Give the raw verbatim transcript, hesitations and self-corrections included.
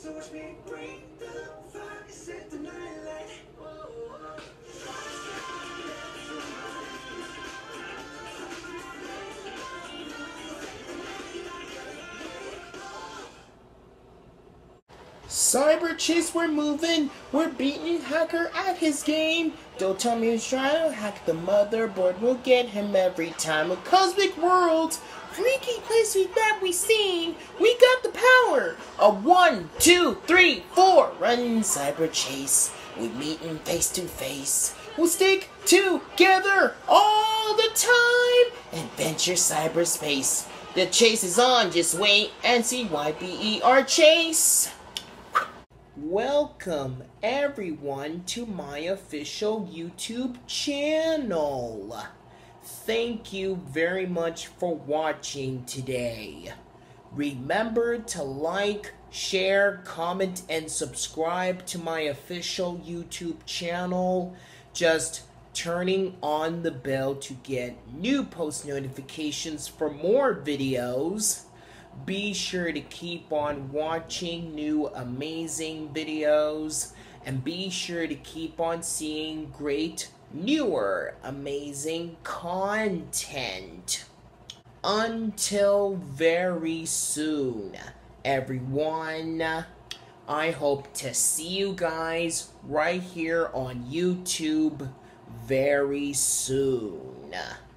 So watch me bring the fire, set the night light. Cyber Chase, we're moving. We're beating Hacker at his game. Don't tell me he's trying to hack the motherboard. We'll get him every time. A Cosmic Worlds, freaky places that we seen. We got the power. A one, two, three, four. Run, Cyber Chase. We meet him face to face. We'll stick together all the time. Adventure cyberspace. The chase is on. Just wait and see. Y B E R Chase. Welcome everyone to my official YouTube channel. Thank you very much for watching today. Remember to like, share, comment, and subscribe to my official YouTube channel. Just turning on the bell to get new post notifications for more videos. Be sure to keep on watching new amazing videos, and be sure to keep on seeing great, newer, amazing content. Until very soon, everyone, I hope to see you guys right here on YouTube very soon.